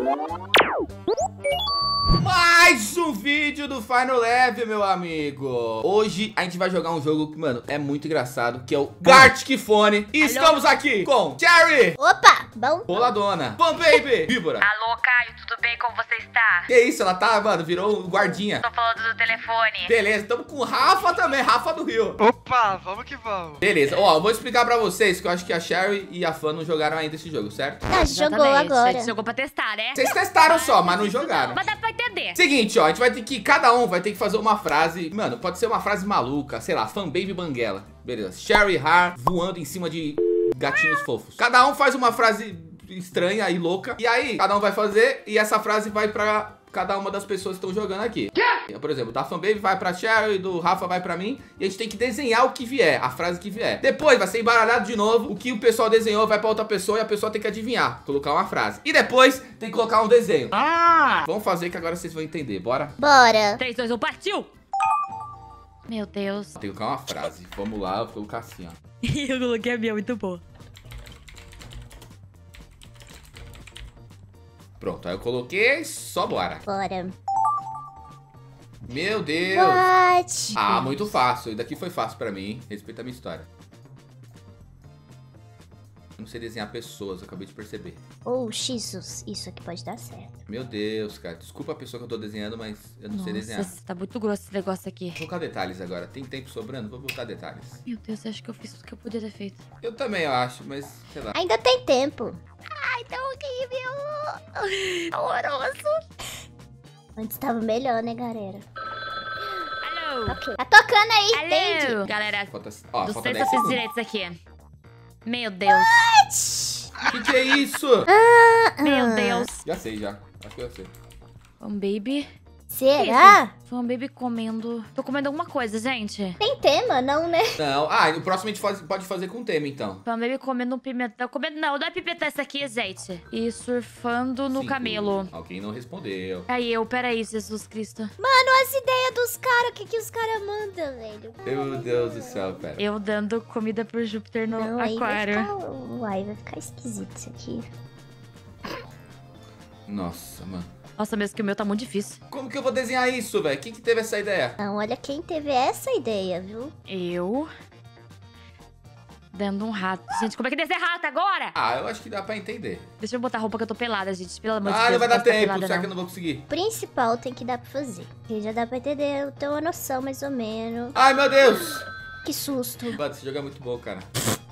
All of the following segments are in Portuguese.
Mais um vídeo do Final Level, meu amigo. Hoje a gente vai jogar um jogo que, mano, é muito engraçado, que é o Gartic Phone. E estamos aqui com Cherry. Opa, bom? Boladona. Fan Baby. Víbora. Alô, Caio, tudo bem? Como você está? Que isso, ela tá, mano, virou guardinha. Tô falando do telefone. Beleza, estamos com o Rafa também, Rafa do Rio. Opa, vamos que vamos. Beleza, ó, eu vou explicar pra vocês que eu acho que a Cherry e a Fan não jogaram ainda esse jogo, certo? Ah, jogou Exatamente. A agora. gente jogou pra testar, né? Vocês testaram só, mas não jogaram. Mas dá pra entender. Seguinte, ó, a gente vai ter que, cada um vai ter que fazer uma frase, mano, pode ser uma frase maluca, sei lá, Fan Baby Banguela, beleza, Cherry Har voando em cima de gatinhos fofos. Cada um faz uma frase estranha e louca, e aí, cada um vai fazer, e essa frase vai pra cada uma das pessoas que estão jogando aqui. Por exemplo, da Fan Baby vai pra Cherry, do Rafa vai pra mim, e a gente tem que desenhar o que vier, a frase que vier. Depois vai ser embaralhado de novo, o que o pessoal desenhou vai pra outra pessoa e a pessoa tem que adivinhar, colocar uma frase. E depois tem que colocar um desenho. Vamos fazer que agora vocês vão entender, bora? Bora. 3, 2, 1, partiu! Meu Deus. Tem que colocar uma frase. Vamos lá, eu vou colocar assim, ó. Eu coloquei a minha, muito boa. Pronto, aí eu coloquei, só bora. Bora. Meu Deus. What? Ah, muito fácil. Isso daqui foi fácil pra mim. Respeita a minha história. Eu não sei desenhar pessoas, eu acabei de perceber. Oh, Jesus. Isso aqui pode dar certo. Meu Deus, cara. Desculpa a pessoa que eu tô desenhando, mas eu não sei desenhar. Nossa, tá muito grosso esse negócio aqui. Vou colocar detalhes agora. Tem tempo sobrando? Vou botar detalhes. Meu Deus, eu acho que eu fiz tudo que eu podia ter feito. Eu também, eu acho, mas sei lá. Ainda tem tempo. Ai, tá horrível. Horroroso. Antes tava melhor, né, galera? Alô. Ok. Tá tocando aí, Alô. entende? Galera, Falta, ó, dos falta 10 três eu fiz segundos. direitos aqui. Meu Deus. Que é isso? Meu Deus. Já sei, já. Acho que eu sei. Fan Baby. Será? Fan Baby comendo. Tô comendo alguma coisa, gente. Tem tema, não, né? Não. Ah, no próximo a gente pode fazer com tema, então. Fan Baby comendo um pimentão. Comendo, não é pimentão essa aqui, gente. E surfando no 5. camelo. Alguém não respondeu. Aí eu, peraí, Jesus Cristo. Mano, as ideias dos caras. O que os caras mandam, velho? Meu Deus do céu, pera. Eu dando comida pro Júpiter no Não, aí vai aquário. ficar... Uai, vai ficar esquisito isso aqui. Nossa, mano. Nossa, mesmo que o meu tá muito difícil. Como que eu vou desenhar isso, velho? Quem que teve essa ideia? Não, olha quem teve essa ideia, viu? Eu... dando um rato. Gente, como é que desenha rato agora? Ah, eu acho que dá pra entender. Deixa eu botar a roupa que eu tô pelada, gente. Pelo amor de Ah, Deus. não vai dar posso tá tempo, pelada, será que eu não. não vou conseguir? O principal tem que dar pra fazer. Porque já dá pra entender, eu tenho uma noção mais ou menos. Ai, meu Deus! Que susto. Mano, esse jogo é muito bom, cara.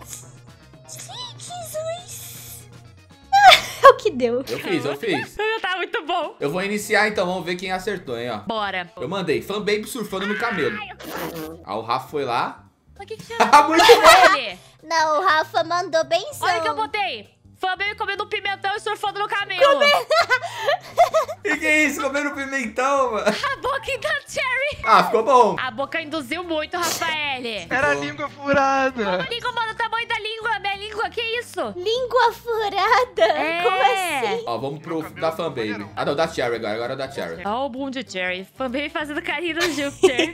Jesus. É o que deu. Eu fiz. Tá muito bom. Eu vou iniciar então, vamos ver quem acertou, hein, ó. Bora. Eu mandei Fan Baby surfando no camelo. Aí o Rafa foi lá. Mas que tinha Ah, muito bom! ele? Não, o Rafa mandou bem Olha o que eu botei. Fan Baby comendo um pimentão e surfando no camelo. Que é isso? Comendo pimentão, mano. A boca da Cherry. Ah, ficou bom. A boca induziu muito, Rafael. Era a língua furada. A língua, mano, o tamanho da língua. Minha língua, que isso? Língua furada? É. Como assim? Ó, vamos pro da Fan Baby. Ah, não, da Cherry agora. Agora é da Cherry. Ó o boom de Cherry. Fan Baby fazendo carinho no Júpiter.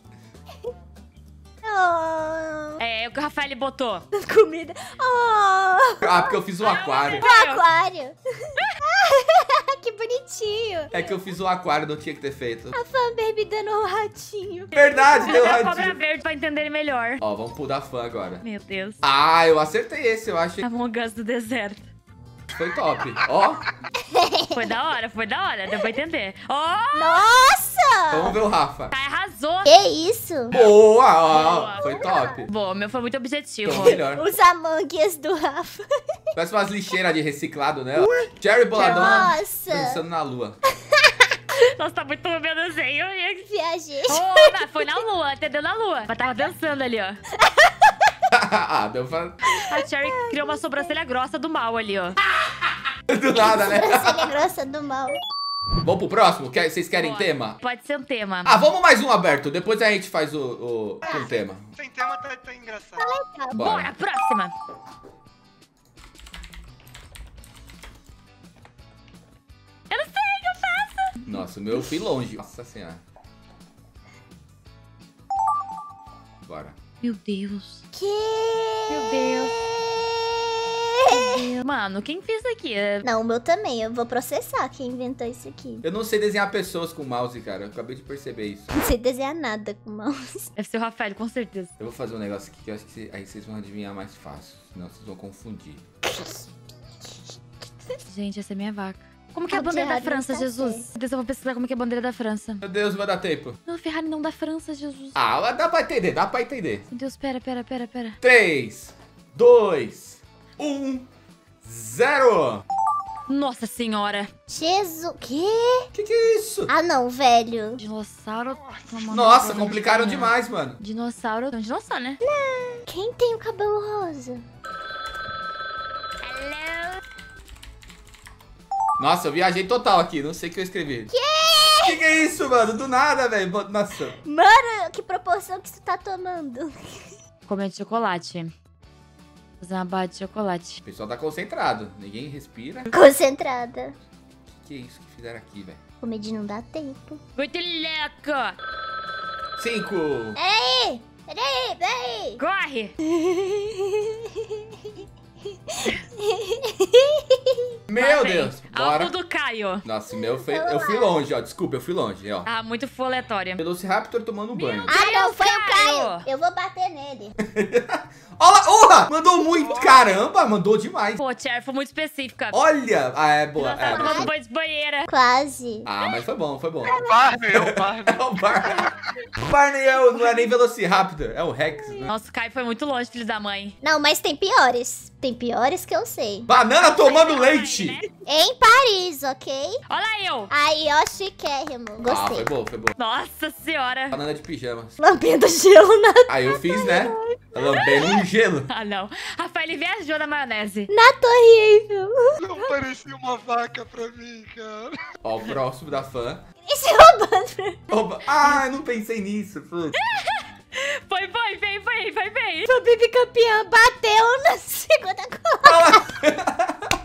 Oh, É o que o Rafael botou. comida. Oh, Ah, porque eu fiz um aquário. o aquário. Que bonitinho. É que eu fiz um aquário, não tinha que ter feito. A Fan Baby dando um ratinho. Verdade, deu A cobra radinho. verde pra entender melhor. Ó, vamos pro da Fan agora. Meu Deus. Ah, eu acertei esse, eu achei Among Us do deserto. que foi top. Ó, Foi da hora, deu pra entender. Ó, Nossa! vamos ver o Rafa. tá, arrasou. Que isso? Boa, ó, Boa. foi top. Bom, o meu foi muito objetivo. Foi melhor. Os Among Us do Rafa. Parece umas lixeiras de reciclado, né? Cherry Boladona Nossa. dançando na lua. Nossa, tá muito bom meu desenho. Viajei. Oh, foi na lua, entendeu? Na lua. Mas tava dançando ali, ó. Ah, deu pra... A Cherry criou uma sobrancelha grossa do mal ali, ó. Do nada, né? Sobrancelha grossa do mal. Vamos pro próximo? Vocês querem Bora. tema? Pode ser um tema. Ah, vamos mais um aberto. Depois a gente faz o com tema. Sem tema tá engraçado. Bora, próxima. Eu não sei o que eu faço. Nossa, o meu eu fui longe. Nossa senhora. Bora. Meu Deus. Que? Meu Deus. Mano, quem fez isso aqui? Não, o meu também. Eu vou processar quem inventou isso aqui. Eu não sei desenhar pessoas com mouse, cara. Eu acabei de perceber isso. Não sei desenhar nada com mouse. Deve ser o Rafael, com certeza. Eu vou fazer um negócio aqui que eu acho que aí vocês vão adivinhar mais fácil. Senão vocês vão confundir. Gente, essa é minha vaca. Como que é a Ah, bandeira da Ferrari França, não tá Jesus? certo. Meu Deus, eu vou pesquisar como que é a bandeira da França. Meu Deus, vai dar tempo. Não, Ferrari não da França, Jesus. Ah, mas dá pra entender, dá pra entender. Meu Deus, pera. 3, 2, 1, 0. Nossa senhora. Jesus. Quê? Que é isso? Ah, não, velho. Dinossauro. tomando Nossa, banho complicaram de demais, mano. Dinossauro. É um dinossauro, né? Quem tem o cabelo rosa? Hello. Nossa, eu viajei total aqui, não sei o que eu escrevi. Que é isso, mano? Do nada, velho. Nossa. Mano, que proporção que isso tá tomando? Comer de chocolate. Fazer uma barra de chocolate. O pessoal tá concentrado. Ninguém respira. Concentrada. Que é isso que fizeram aqui, velho? Comer não dá tempo. Muito louco. 5. Peraí. Corre. Meu Lá vem. Deus. Bora. Alvo do Caio. Nossa, o meu foi... Eu fui longe, ó. Desculpa, eu fui longe, ó. Ah, muito fuletório. Velociraptor tomando banho. Ah, não, foi o Caio. Caio. Eu vou bater nele. Olha, orra! Mandou muito. Caramba, mandou demais. Pô, Cher, foi muito específica. Olha. Ah, é boa. Nossa, ela É, tomando banho de banheira. Quase. ah, mas foi bom, foi bom. Barney, é o Barney. É o Barney. O Barney não é nem Velociraptor, é o Rex, né? Nossa, o Caio foi muito longe, filho da mãe. Não, mas tem piores. Tem piores que eu sei. Banana tomando leite. Né? Em Paris, ok? Olha eu. Aí, ó, chiquérrimo. Ah, Gostei. foi bom, foi bom. Nossa senhora. Banana de pijama. Lambendo gelo na, Aí eu fiz, né? Lambendo um gelo. Ah, não. Rafael, ele viajou na maionese. na Torre Eiffel. Não parecia uma vaca pra mim, cara. Ó, o próximo da fã. E se roubando. Opa. Ah, eu não pensei nisso. Putz. Foi bem. O Bibi campeã bateu na segunda coisa.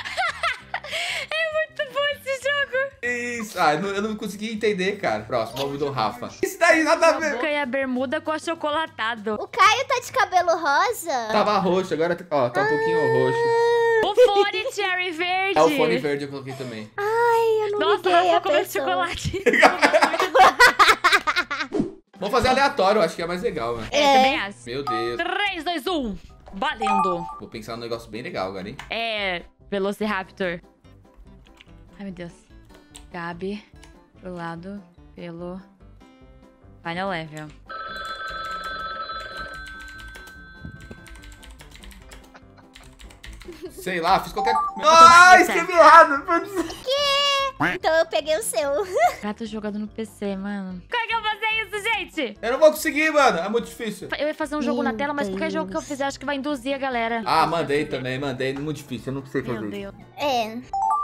É muito bom esse jogo. Isso. Ah, eu não consegui entender, cara. Próximo, vamos do Rafa. Isso daí nada a ver. Boca e a bermuda com achocolatado. O Caio tá de cabelo rosa? Tava roxo, agora ó, tá um pouquinho roxo. O fone cherry verde. É o fone verde eu coloquei também. Ai, eu não Nossa, liguei Rafa a comeu pessoa. chocolate. Vamos fazer aleatório, eu acho que é mais legal, mano. É, também acho. Meu Deus. 3, 2, 1. Valendo. Vou pensar num negócio bem legal agora, hein? É, Velociraptor. Ai, meu Deus. Gabi, pro lado, pelo Final Level. Sei lá, fiz qualquer... também Ah, disse. escrevi errado. Putz. Então eu peguei o seu. Gato jogado no PC, mano. Como é que eu vou fazer isso, gente? Eu não vou conseguir, mano. É muito difícil. Eu ia fazer um jogo Meu na tela, mas qualquer jogo que eu Deus. fizer, acho que vai induzir a galera. Ah, mandei também, mandei. Muito difícil, eu não sei fazer Meu isso. Deus. É.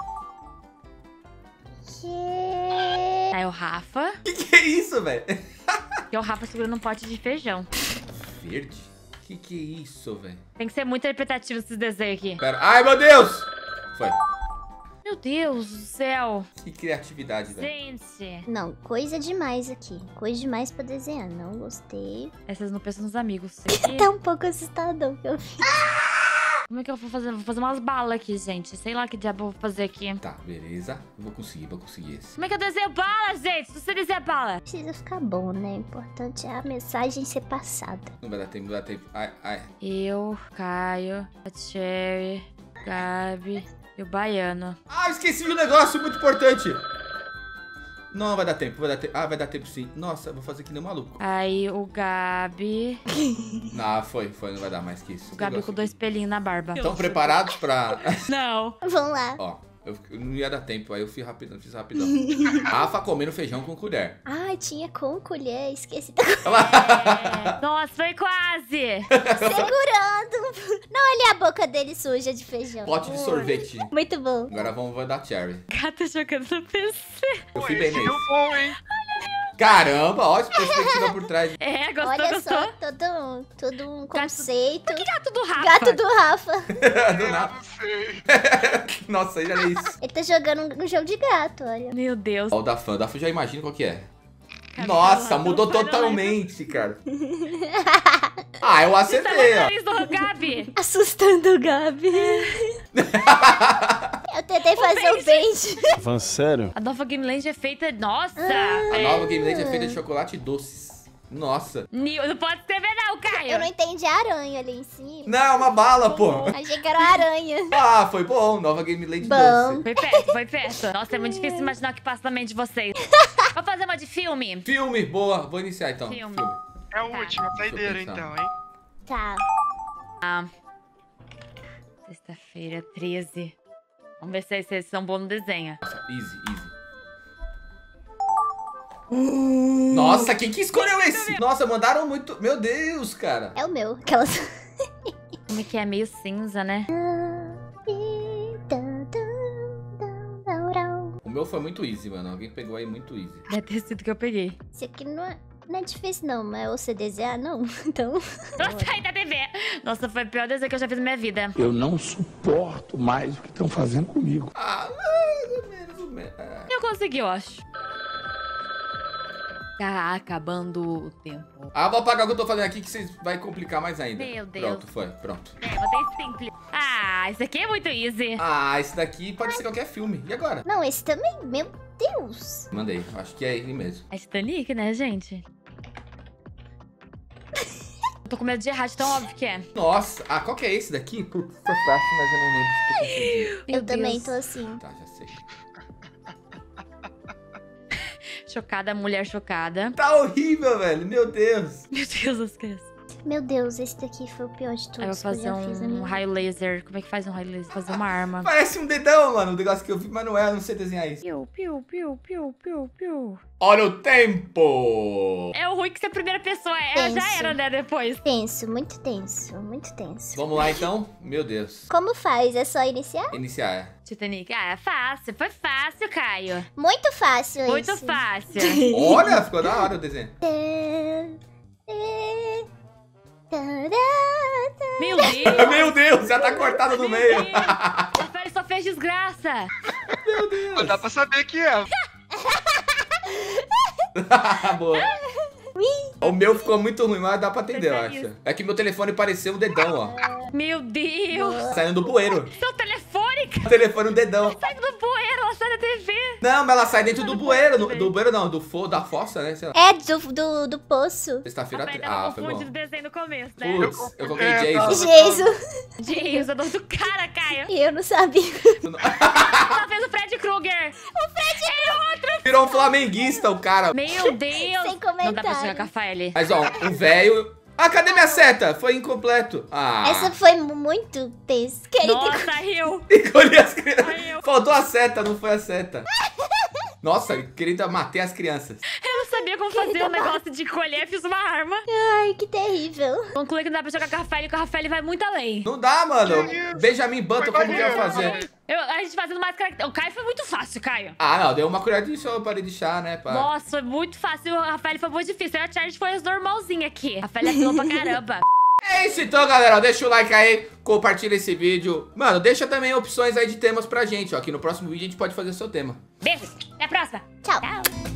Que... Aí o Rafa, Que é isso, velho? que é o Rafa segurando um pote de feijão. Verde? Que é isso, velho? Tem que ser muito interpretativo esses desenhos aqui. Pera. Ai, meu Deus! Foi. Meu Deus do céu. Que criatividade, velho. Gente. Não, coisa demais aqui. Coisa demais pra desenhar. Não gostei. Essas não pensam nos amigos. Tá um pouco assustador que eu fiz. Como é que eu vou fazer? Vou fazer umas balas aqui, gente. Sei lá que diabo eu vou fazer aqui. Tá, beleza. Eu vou conseguir esse. Como é que eu desenho bala, gente? Se você desenha bala. Precisa ficar bom, né? O importante é a mensagem ser passada. Não vai dar tempo, não vai dar tempo. Ai, ai. Eu, Caio, a Cherry, Gabi e o Baiano. Ah, esqueci de um negócio muito importante. Não, vai dar tempo, vai dar tempo. Ah, vai dar tempo sim. Nossa, eu vou fazer que nem um maluco. Aí o Gabi. Não, foi, não vai dar mais que isso. O Gabi com 2 pelinhos na barba. Estão preparados pra... Não. Vamos lá. Ó, eu não ia dar tempo, aí eu fiz rapidão, Rafa comendo feijão com colher. Ah, tinha com colher. Esqueci da Olha lá. É. Nossa, foi quase. segurando. Não, olha a boca dele suja de feijão. Pote de sorvete. Muito bom. Agora vamos dar cherry. Gato jogando no PC. Eu Pô, fui bem esse nesse. deu bom, hein? Caramba, ó, essa perspectiva por trás. É, gostou, Olha gostou? só, todo um conceito. Que gato do Rafa? Gato do Rafa. Do Eu nada. não sei. Nossa, aí já é isso. Ele tá jogando um jogo de gato, olha. Meu Deus. Ó, o da fã já imagina qual que é. Cara, Nossa, tá lá, mudou não vai, totalmente, cara. Ah, eu Tá acertei, ó. nariz do Gabi. Assustando o Gabi. Eu tentei fazer o Benji. Falando sério? A nova Game Land é feita... Nossa! A nova Game Land é feita de chocolate doces. Nossa. Não pode escrever não, Caio. Eu não entendi a aranha ali em cima. Não, é uma bala, pô. Achei que era uma aranha. Ah, foi bom. Nova Game Land Bom. doce. Foi perto, foi perto. Nossa, é muito difícil imaginar o que passa na mente de vocês. Vou fazer uma de filme. Filme, boa. Vou iniciar então. Filme. É a última saideira, Deixa eu pensar. então, hein? Tá. Sexta-feira, 13. Vamos ver se vocês são bons no desenho. Nossa, easy, easy. Nossa, quem que escolheu esse? Nossa, mandaram muito... Meu Deus, cara. É o meu. Aquelas... Filme que é meio cinza, né? O meu foi muito easy, mano. Alguém pegou aí muito easy. Deve ter sido que eu peguei. Esse aqui não é difícil, não. Mas você desenhar, não. Então... Nossa, aí da TV. Nossa, foi o pior desenho que eu já fiz na minha vida. Eu não suporto mais o que estão fazendo comigo. Ah, mais ou menos. Eu consegui, eu acho. Tá acabando o tempo. Ah, vou apagar o que eu tô fazendo aqui, que vocês vai complicar mais ainda. Meu Deus. Pronto, foi. Pronto. Botei simples. Ah, isso aqui é muito easy. Ah, esse daqui pode ser qualquer filme. E agora? Não, esse também. Meu Deus. Mandei. Acho que é ele mesmo. É Titanic, né, gente? Eu tô com medo de errar, de tão óbvio que é. Nossa. Ah, qual que é esse daqui? Putz, foi fácil, mas eu não lembro se tô confundindo. Meu Eu também Deus. tô assim. Tá, já sei. Chocada, mulher chocada. Tá horrível, velho. Meu Deus. Meu Deus, as crianças. Meu Deus, esse daqui foi o pior de todos. Aí eu vou fazer que eu já fiz na um minha raio laser. Como é que faz um raio laser? Fazer uma arma. Parece um dedão, mano. O negócio que eu vi, mas não é. Eu não sei desenhar isso. Piu, piu, piu, piu, piu, piu. Olha o tempo. É o ruim que se a primeira pessoa é, já Tenso. era, né, depois. Tenso, muito tenso, muito tenso. Vamos lá, então. Meu Deus. Como faz? É só iniciar? Iniciar, é. Titanic. Ah, é fácil. Foi fácil, Caio. Muito fácil Muito esse. fácil. Olha, ficou da hora o desenho. Meu Deus. Meu Deus, já tá cortado no meio. Ele só fez desgraça. Mas dá pra saber que é. Boa. O meu ficou muito ruim, mas dá pra atender, eu acho. É que meu telefone pareceu um dedão, ó. Meu Deus. Saindo do bueiro. Seu telefone, cara. O telefone um dedão. Sai do bueiro, ela sai da TV. Não, mas ela sai dentro do bueiro. Do bueiro não, da fossa, né? Sei lá. É, do poço. Sexta-feira. Rafael Ah, tava foi confundindo bom. o desenho no começo, né? Putz, eu coloquei É, Jason. Jesus. Jesus, eu dou do cara, Caio. E eu não sabia. Ela fez o Fred Krueger. O Fred é outro. Virou um flamenguista o cara. Meu Deus. Sem Não dá pra comentário. jogar com a Rafael. Mas ó, um velho. Ah, cadê minha seta? Foi incompleto. Ah. Essa foi muito tensa. Queria ter... Nossa, riu. Encolhi as crianças. Ai, eu- Faltou a seta, não foi a seta. Nossa, querida, matei as crianças. Eu não sabia como fazer o negócio de colher, fiz uma arma. Ai, que terrível. Concluí que não dá pra jogar com a Rafael, que a Rafael vai muito além. Não dá, mano. Que isso? Benjamin Button, Foi como que eu ia maneiro. fazer? A gente fazendo mais características. O Caio foi muito fácil, Caio. Ah, não, deu uma colheradinha só para de chá, né? Pá. Nossa, foi muito fácil. A Rafael foi muito difícil. A Charge foi as normalzinhas aqui. A Rafael apelou pra caramba. É isso então, galera. Deixa o like aí, compartilha esse vídeo. Mano, deixa também opções aí de temas pra gente, ó. Que no próximo vídeo a gente pode fazer o seu tema. Beijo. Até a próxima. Tchau. Tchau.